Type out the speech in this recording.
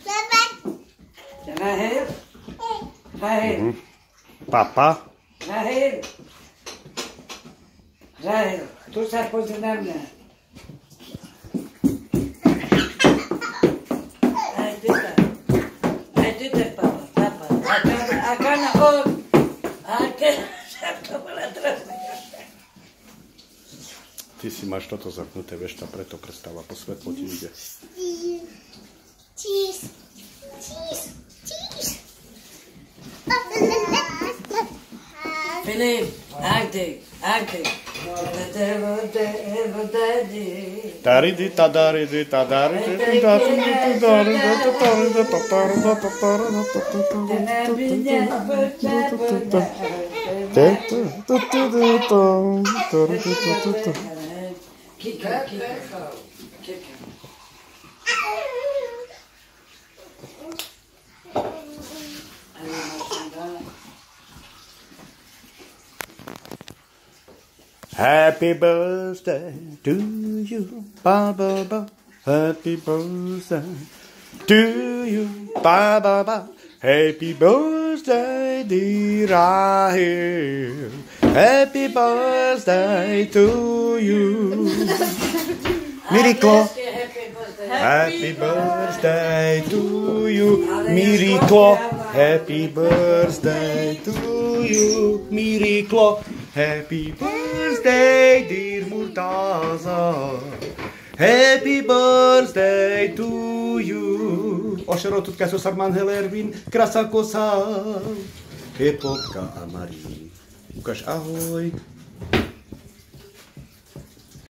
Rahel? Rahel? Papa? Rahel? Rahel, tu se pose na mňa. Aj ty tak, papa. Aká na on? Aké? To bola trasná. Ty si máš toto zapnuté, vieš, tam preto krstáva, po svetlo ti ide. Cheese. Filip, akdy. Daridita, daridita, daridita, Happy birthday to you, ba ba ba. Happy birthday to you, ba ba ba. Happy birthday, dear Rahel. Happy birthday to you. Miriklo. Happy birthday to you, Miriklo. Happy birthday to you, Miriklo. Happy birthday, dear Murtaza. Happy birthday to you. Ošero tutka so Sarman Helervin, krasa kosa. Hepotka a Marí. Ukáž ahoj.